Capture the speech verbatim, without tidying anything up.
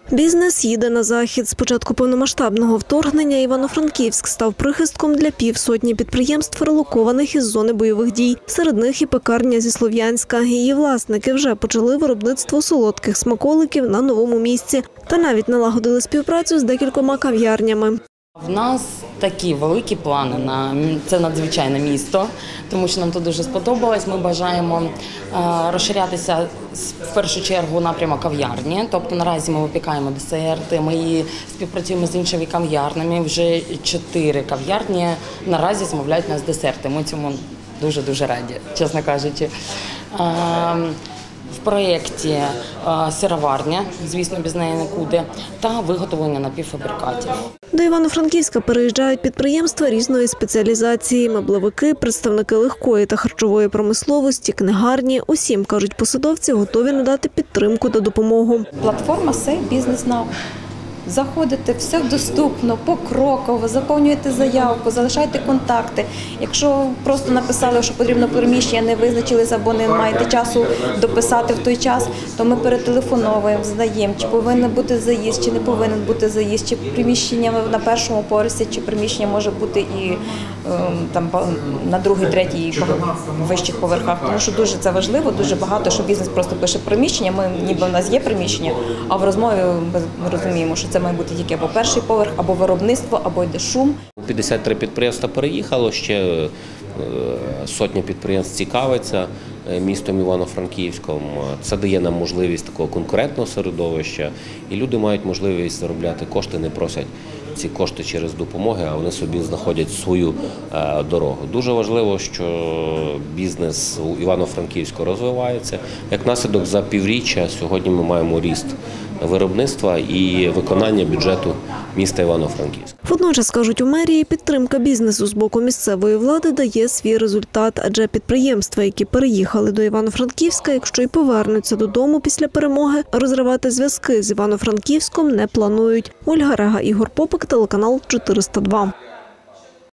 Бізнес їде на захід. З початку повномасштабного вторгнення Івано-Франківськ став прихистком для півсотні підприємств, релокованих із зони бойових дій. Серед них і пекарня зі Слов'янська. Її власники вже почали виробництво солодких смаколиків на новому місці. Та навіть налагодили співпрацю з декількома кав'ярнями. В нас такі великі плани на це надзвичайне місто, тому що нам тут дуже сподобалось. Ми бажаємо розширятися в першу чергу напрямок кав'ярні. Тобто наразі ми випікаємо десерти, ми співпрацюємо з іншими кав'ярнями. Вже чотири кав'ярні наразі замовляють нас десерти. Ми цьому дуже-дуже раді, чесно кажучи. В проєкті сироварня, звісно, без неї нікуди, та виготовлення напівфабрикатів. До Івано-Франківська переїжджають підприємства різної спеціалізації – меблевики, представники легкої та харчової промисловості, книгарні. Усім, кажуть посадовці, готові надати підтримку та допомогу. Платформа «Сей Бізнес Нау». Заходите, все доступно, покроково, заповнюєте заявку, залишайте контакти. Якщо просто написали, що потрібно приміщення, не визначилися або не маєте часу дописати в той час, то ми перетелефоновуємо, задаємо, чи повинен бути заїзд, чи не повинен бути заїзд, чи приміщення на першому поверсі, чи приміщення може бути і там на другий, третій вищих поверхах. Тому що дуже це важливо, дуже багато, що бізнес просто пише приміщення, ми ніби в нас є приміщення, а в розмові ми розуміємо, що це має бути тільки або перший поверх, або виробництво, або йде шум. п'ятдесят три підприємства переїхало, ще сотня підприємств цікавиться містом Івано-Франківськом. Це дає нам можливість такого конкурентного середовища, і люди мають можливість заробляти кошти, не просять ці кошти через допомоги, а вони собі знаходять свою дорогу. Дуже важливо, що бізнес у Івано-Франківську розвивається. Як наслідок, за півріччя сьогодні ми маємо ріст виробництва і виконання бюджету міста Івано-Франківська. Водночас, кажуть у мерії, підтримка бізнесу з боку місцевої влади дає свій результат, адже підприємства, які переїхали до Івано-Франківська, якщо й повернуться додому після перемоги, розривати зв'язки з Івано-Франківськом не планують. Ольга Рега, Ігор Попик, телеканал чотириста два.